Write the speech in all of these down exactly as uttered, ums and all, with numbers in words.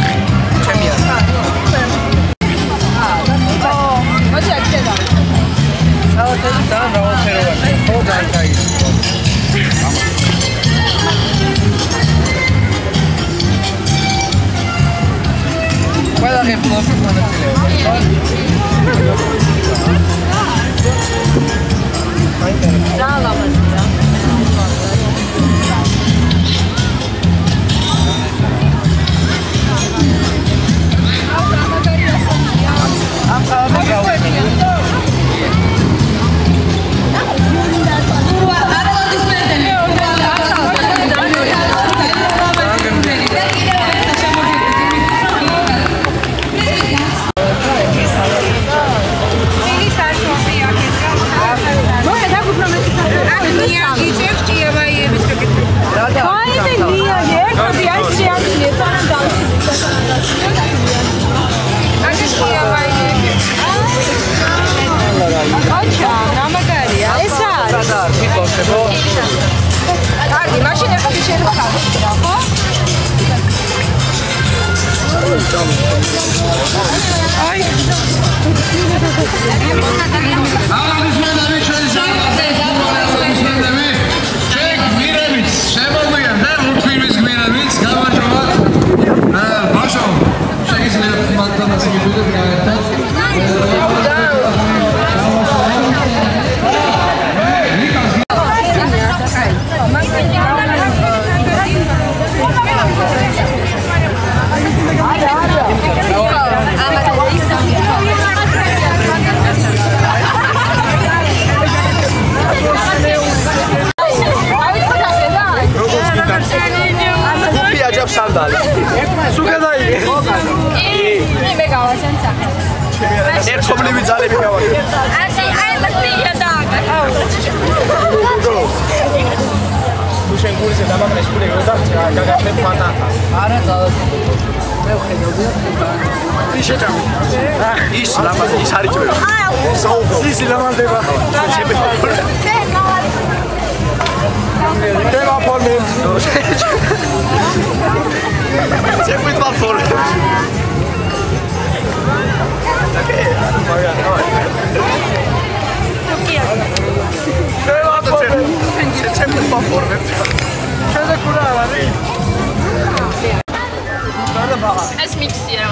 Es mixiera.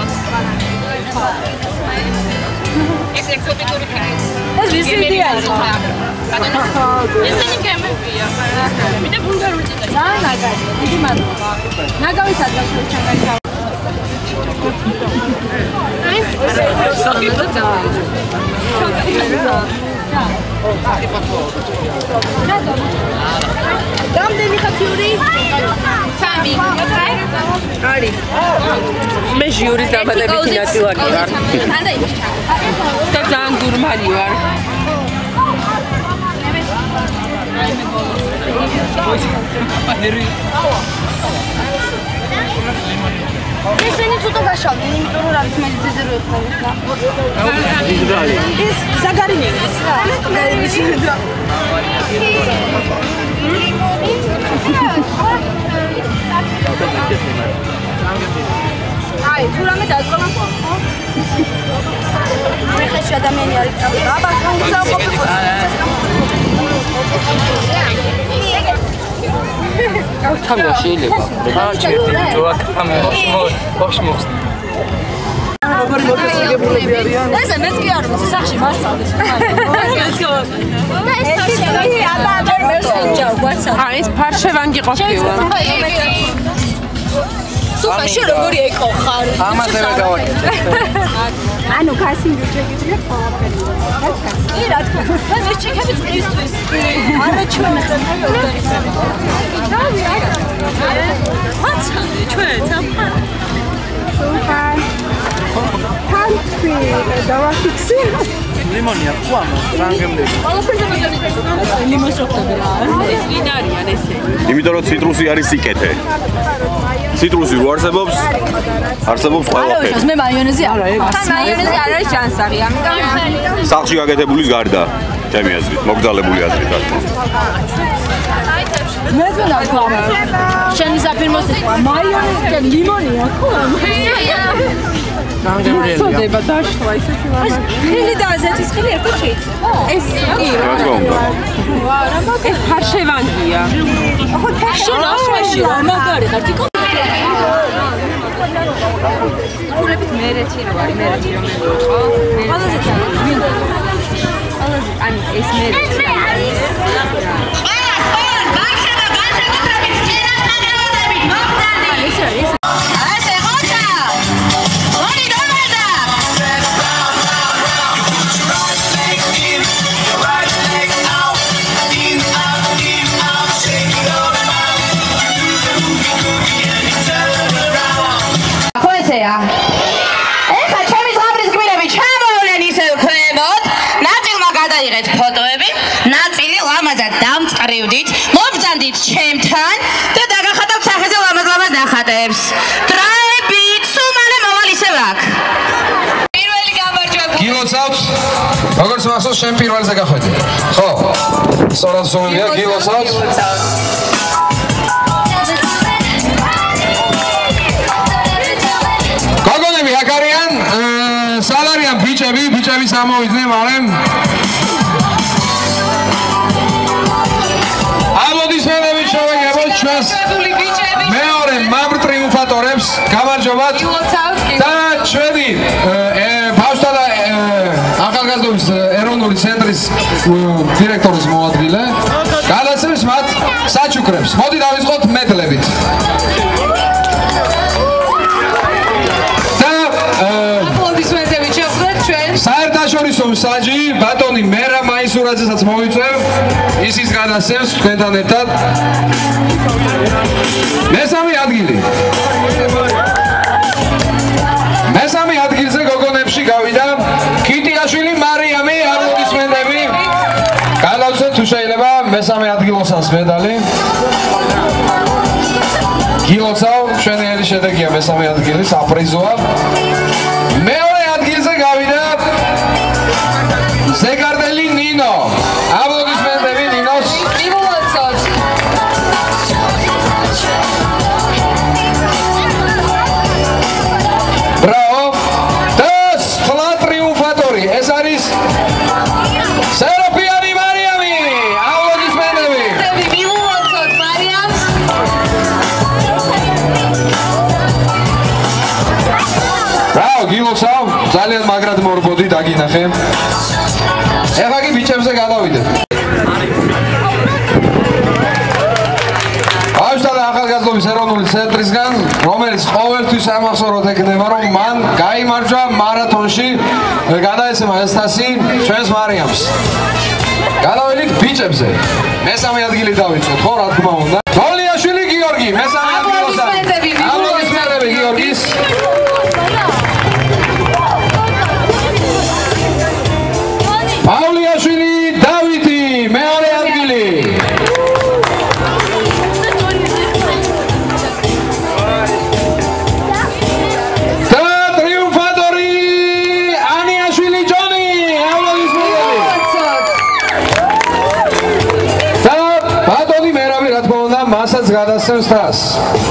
Es exótico es visitia. ესენი გემებია. მე ბულგარული წინა. ნაგავი, დიდი მადლობა. ნაგავის ადგილში ჩაგაიცა. აი, საერთოდ რამდენი ხათიური? სამი. არის. მე ჟიურის დამატებითი ნაწილაკი ვარ. ანდა იმის ჩა. და ძალიან გურმანი ვარ. ესენი ცოტა გაშავდნენ, იმიტომ რომ არის მე ძეზე რო ეხმარებდა. ეს საგარინელის რა? აი, თუ რამე დაწყობა ხო? მე ხეში ადამიანი არის წავიდა. აბა, ხუნცა ყოფილი. Tango შეიძლება. რა ჩერტი ჯოა კამერას მოხს მოხს. როგორი მოტოციკლებულები არიან? ესე მეც კი არ ვიცი, სახში მასწავლის. მეც კი. და ეს ფარშევანგი აბა მესენჯა WhatsApp. აი ეს ფარშევანგი ყოფილა. სულაში როგორი ეკო ხარ? ამაზე გავაკეთე. ანუ კასინგი შეგიძლია ყველაფერი. კი რა თქმა უნდა. და ეს ჩეკები წლისთვის. არა ჩვენ ხერხი დავი არა. მაცამდე ჩვენ სამხარ. სულხან. კანტრი დავაფიქსი. ლიმონია ხო ამ ფრანგემდები. ყველაფერზე მაგალითად ლიმონს როხტები რა. ეს ლინარიან ესე. იმიტომ რომ ციტრუსი არის სიკეთე. ციტრუსი რო არსებობს, არსებობს ყველაფერი. არა, მე მაიონეზი არ არის. თან მაიონეზი არ არის ჯანსაღი, ამიტომ სახლში გაკეთებულის გარდა, ჩემი აზრით, მოგძალებული აზრით. მეძუნა გვარა. შენი საფირმო სიტყვა მაიონეზი და ლიმონი აქვს? განგემრიელია. დაშლა ისეთი ლამაზი. ხილი და აზეთის ხილი ერთად შეიძლება. ეს კი რა. ვა, რა მაგარი ფარშევანგია. ახო შენ აშვაში რა მაგარი ხარ თიკო. გულებით მერეთი რო არის, მერეთი რომ მეყო. ყველაზე ძალიან. ყველაზე ანუ ეს მერეთი არის. ეხლა ჩემი ზღაპრის გმირები ჩამოვლენ ისევ ქვემოთ, ნაწილმა გადაიღეთ ფოტოები, ნაწილი ლამაზად დამწყრივდით, მობრძანდით ჩემთან და დაგახატავთ სახეზე ლამაზ-ლამაზ ნახატებს. დრაებით, სულ მალე მოვალ ისევ აქ. პირველი გამარჯვებული. გილოცავთ, როგორც მახსოვს, შენ პირველზე გახვედი. ხო? სწორად სულია, გილოცავთ. სალარიან ბიჭები, ბიჭები სამოვიდნენ, მაგრამ აბლოდისმენტები შევეგებოთ ჩვენს მეორე მამრ ტრიუმფატორებს, გამარჯობათ და ჩვენი ბავშვთა და ახალგაზრდობის ეროვნული ცენტრის დირექტორის მოადგილე გადაცემს მათ საჩუქრებს. მოდი დავიწყოთ მედლებით. საერთაშორისო მსაჯი ბატონი მერა მაისურაძესაც მოვიწევ, ის ის გადასცემს თქვენთან ერთად. მესამე ადგილი. მესამე ადგილზე გოგონებში გავიდა კიტიაშვილი მარიამი, აპლოდისმენტები. გადავცეთ თუ შეიძლება მესამე ადგილოსანს მედალი. გილოცავ, ჩვენელი შედეგია მესამე ადგილი, საპრიზოა. მეორე ადგილზე გავიდა ზეგარდელი ნინო. აპლოდისმენტები ნინოს. მივულოცოთ. ბრავო. და სლა ტრიუმფატორი. ეს არის სეროფიანი მარიამი. აპლოდისმენტები. მივულოცოთ მარიამს. ბრავო, გილოცავ. ძალიან მაგრად მორბოდი დაგინახე. ეხლა კი ბიჭებზე გადავიდეთ. ბავშვთა და ახალგაზრდობის ეროვნული ცენტრისგან, რომელიც ყოველთვის ამახსოვროთ ექნება, რომ მან გაიმარჯვა მარათონში, გადაეცემა ეს თასი ჩვენს მარიამს. გადავიდით ბიჭებზე. მესამე ადგილი დავიწყოთ, ხო, რა თქმა უნდა. გოლიაშვილი გიორგი, მესამე ადგილოსანი. აპლოდისმენტები გიორგის. პავლიაშვილი დავითი, მეორე ადგილი. და ტრიუმფატორი ანიაშვილი ჯონი, აპლოდისმენტები. და ბატონი მერავი, რა თქმა უნდა, მასაც გადასცემს თასს.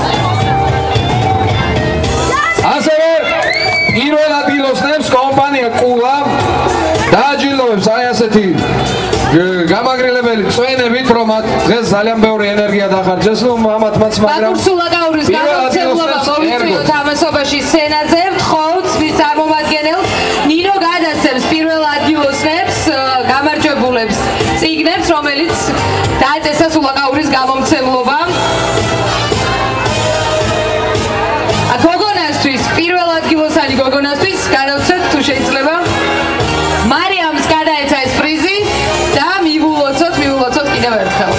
ასევე პირველ ადგილოსნებს კომპანია კულა დააჯილდოვებს აი ასეთი გამაგრილებელი წვენებით, რომ დღეს ძალიან ბევრი ენერგია დახარჯეს, რომ ამათმაც მაგრამ ბაკურსულაკაურის გამოცემლობა მოვიწვიოთ ამასობაში სცენაზე, ვთხოვთ მის წარმომადგენელს ნინო გადასცემს პირველ ადგილოსნებს, გამარჯვებულებს წიგნებს, რომელიც დააწესა სულაკაურის გამომცემლობა. გოგონასთვის, პირველ ადგილოსანი გოგონასთვის გადავცეთ თუ შეიძლება. მარიამს გადაეცა ეს პრიზი და მივულოცოთ, მივულოცოთ კიდევ ერთხელ.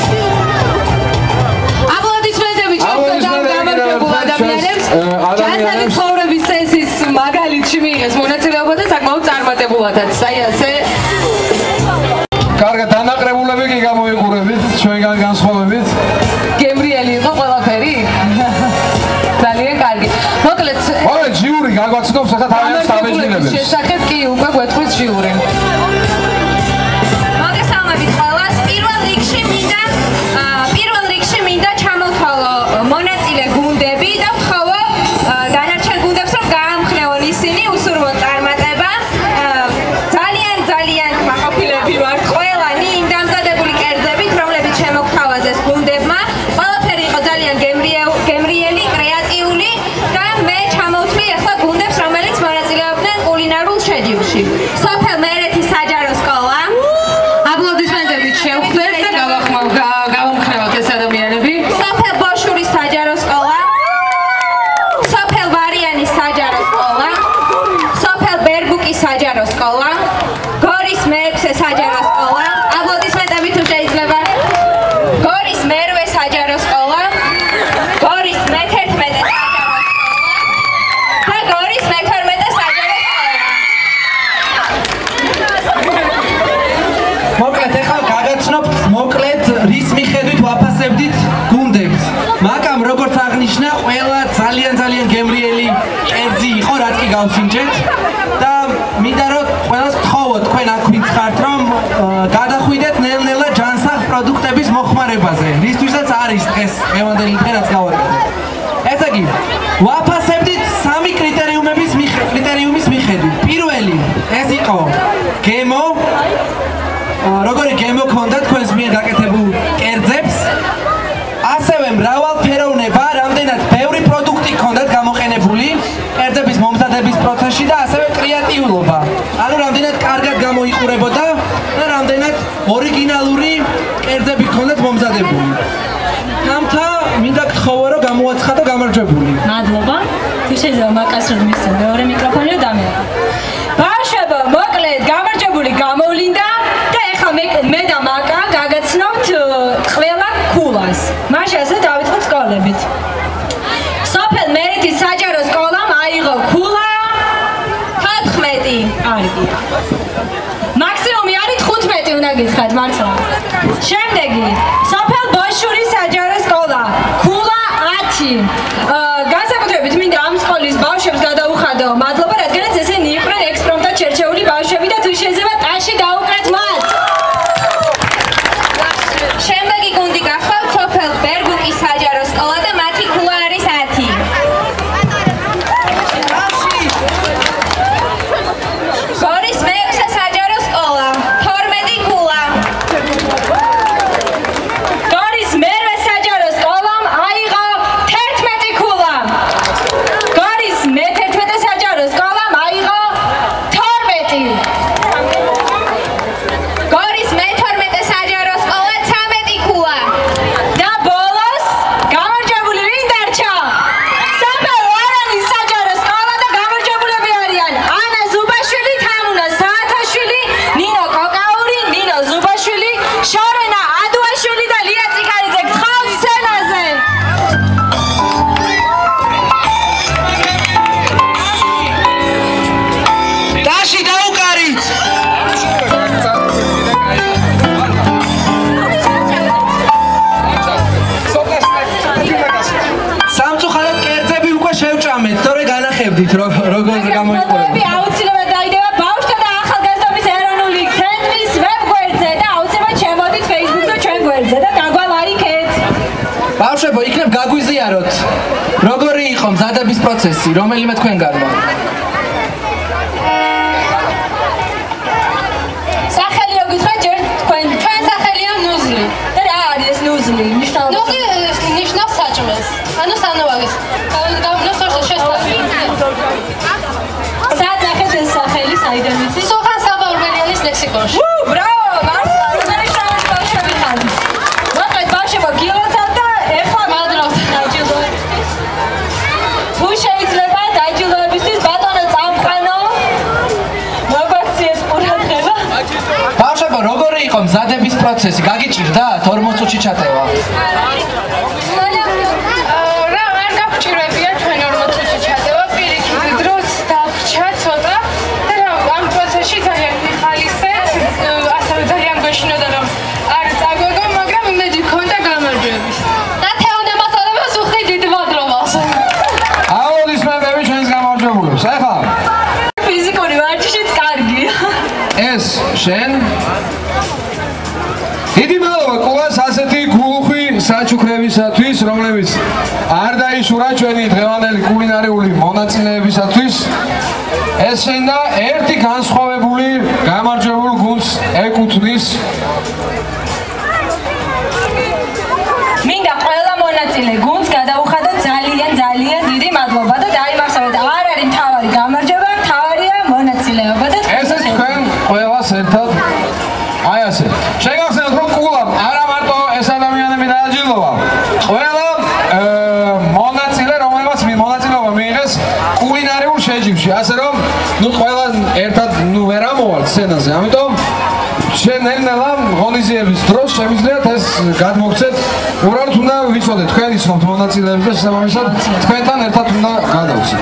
აპლოდისმენტები ჩვენთან გამარჯვებულ ადამიანებს. ჯანსაღი ცხოვრების წესის მაგალითში მიიღეს მონაწილეობა და საკმაოდ წარმატებულადაც. აი ასე. კარგად დანაკრებულები კი გამოიყურებით ჩვენგან განსხვავებით. გემრიელი იყო ყველაფერი. ძალიან კარგი. მოკლედ, მოკლედ ჟიური გაგვაცნობს ახლა თავიანთ საბეჭდილებელს. შესახებ კი უკვე გვეთქვით ჟიური. მოგესალმებით ყველას. პირველ რიგში მინდა პირველ გავსინჯეთ და მინდა რომ ყველას გთხოვოთ თქვენ აქ ვინც ხართ რომ გადახვიდეთ ნელ-ნელა ჯანსაღ პროდუქტების მოხმარებაზე რისთვისაც არის დღეს დღევანდელი დღე რაც გავაკეთეთ. ესე იგი ვაფასებდით სამი კრიტერიუმების კრიტერიუმის მიხედვით. პირველი ეს იყო გემო როგორი გემო ქონდა თქვენს მიერ გაკეთებულ კერძებს ასევე მრავალფეროვნება რამდენად ბევრი პროდუქტი ქონდათ გამოყენებული კერძების მომზადების პროცესში და ასევე კრეატიულობა ანუ რამდენად კარგად გამოიყურებოდა და რამდენად ორიგინალური კერძები ქონდათ მომზადებული. თამთა მინდა გთხოვო რომ გამოაცხადო გამარჯვებული. მადლობა. თუ შეიძლება მაკას რომ მისცემ მეორე მიკროფონი და დამეყო. ბავშვებო, მოკლედ გამარჯვებული გამოვლინდა და ეხლა მე და მაკა გაგაცნობთ ყველა ქულას. მაშინ ასე დავიწყოთ სკოლებით. სოფელ მერეთის საჯარო სკოლამ აიღო ქულა თათმეტი არგი. მაქსიმუმი არის თხუთმეტი უნდა გითხრათ მართლა. შემდეგი სოფელ ბოშურის საჯარო სკოლა ქულა ათი. განსაკუთრებით მინდა ამ სკოლის ბავშვებს გადაუხადო მადლობა რადგანაც ესენი იყვნენ ექსპრომტად შერჩეული ბავშვები და თუ შეიძლება ტაში დაუკრეთ მათ. შემდეგი გუნდი გახლავთ სოფელ ბერგუკის საჯარო სკოლა და მათი ქულა არის ათი. გორის მეექვსე საჯარო სკოლა თორმეტი ქულა. გორის მერვე საჯარო სკოლამ აიღო თერთმეტი ქულა. გორის მეთერთმეტე საჯარო სკოლამ აიღო თორმეტი. გორის მეთორმეტე საჯარო სკოლა ცამეტი ქულა. და ბოლოს გამარჯვებული ვინ დარჩა? სოფელ ვარანის საჯარო სკოლა და გამარჯვებულები არიან ანა ზუბაშვილი, თამუნა საათაშვილი, ნინო კოკაური, ნინო ზუბაშვილი, შორენა ადუაშვილი და ლია ციკარიძე. გთხოვთ სცენაზე. ტაში დაუკარით. სამწუხაროდ კერძები უკვე შევჭამეთ, თორე განახებდით როგორ გამოიყურება. აუცილებლად დაიდება ბავშვთა და ახალგაზრდობის ეროვნული ცენტრის ვებგვერდზე და აუცილებლად შემოდით Facebook-ზე ჩვენ გვერდზე და დაგვალაიქეთ. ბავშვებო, იქნებ გაგვიზიაროთ. როგორი იყო მზადების პროცესი, რომელიმე თქვენგანმა? სახელი რო გითხრათ ჯერ თქვენ ჩვენ სახელია ნუზლი. და რა არის ეს ნუზლი? ნიშნავს ნუზლი ნიშნავს საჭმელს. ანუ სანოვაგეს. ნუსხურში შესწავლილი. სად ნახეთ ეს სახელი საიდან ვიცი? სოხან საბაურბელიანის ლექსიკონში. უ, ბრავო! მართლა რომელი შრომის ბავშვები ხართ? მოკლედ ბავშვებო, გილოცავთ და ეხლა მადლობთ. დაჯილდოებით. თუ შეიძლება დაჯილდოებისთვის ბატონო წამყვანო მოგაქციეს ყურადღება. ბავშვებო, როგორი იყო მზადების პროცესი? გაგიჭირდათ ორმოც წუთში ჩატევა? რა არ გაგჭირებია ჩვენ ორმოც წუთში ჩატევა, პირიქით დროც დავრჩა ცოტა და ამ პროცესში ძალიან მიხალისეთ, ასევე ძალიან გვეშინოდა რომ არ წაგვეგო, მაგრამ იმედი გქონდა გამარჯვების. და თეონე მასალებას უხდი დიდ მადლობას. აუდისმენტები ჩვენს გამარჯვებულებს. ეხლა ფიზიკური ვარჯიშიც კარგია. ეს შენ დიდი მადლობა კულას ასეთი გულუხვი საჩუქრებისათვის, რომლებიც არ დაიშურა ჩვენი დღევანდელი კულინარიული მონაწილეებისათვის. ეს შენ და ერთი განსხვავებული გამარჯვებულ გუნდს ეკუთვნის. მინდა ყველა მონაწილე გუნდს გადაუხადოთ ძალიან ძალიან დიდი მადლობა და დაიმახსოვრეთ არ არის მთავარი გამარჯვება, მთავარია მონაწილეობა და ეს ის თქვენ ყველას ერთად აი ასე. შეგახსენოთ რომ კულამ არა მარტო ეს ადამიანები დააჯილდოვა. ყველა მონაწილე რომელმაც მონაწილეობა მიიღეს კულინარიულ შეჯიბრში. ასე რომ ნუ ყველა ერთად ნუ ვერ ამოვალთ სცენაზე. ამიტომ შენ ნელ-ნელა ღონისძიების დროს შემიძლიათ ეს გადმოგცეთ. უბრალოდ უნდა ვიცოდეთ თქვენ იცნობთ მონაწილეებს და შესაბამისად თქვენთან ერთად უნდა გადავცეთ.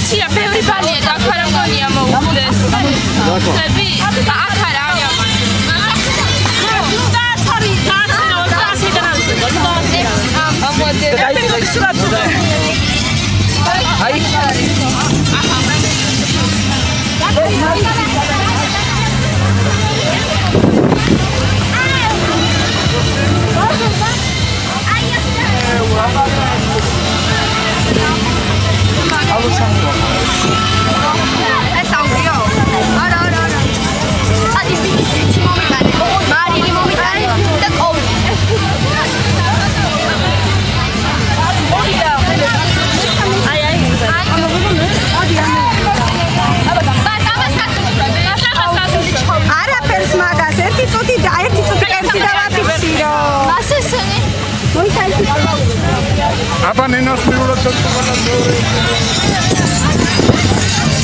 იცია, ბევრი ბალია და აქ არ ამგონია მოუხდეს. ხები? და აქ არ არის ამან. და სარი, და სარი და სარი. ამოდი. და სურათი. აი. Apa nenos mi ulo tot